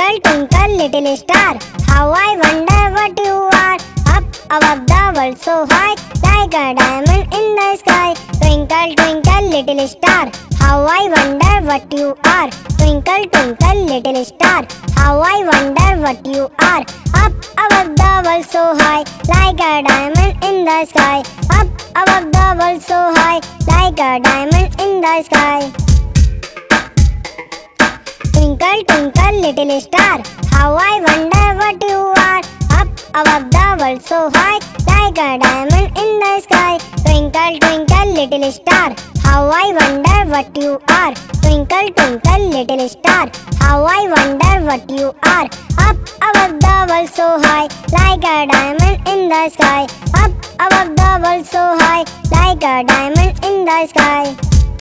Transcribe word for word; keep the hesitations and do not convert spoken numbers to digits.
Twinkle twinkle little star, how I wonder what you are. Up above the world so high, like a diamond in the sky. Twinkle twinkle little star, how I wonder what you are. Twinkle twinkle little star, how I wonder what you are. Up above the world so high, like a diamond in the sky. Up above the world so high, like a diamond in the sky. Twinkle twinkle little star, how I wonder what you are. Up above the world so high, like a diamond in the sky. Twinkle twinkle little star, how I wonder what you are. Twinkle twinkle little star, how I wonder what you are. Up above the world so high, like a diamond in the sky. Up above the world so high, like a diamond in the sky.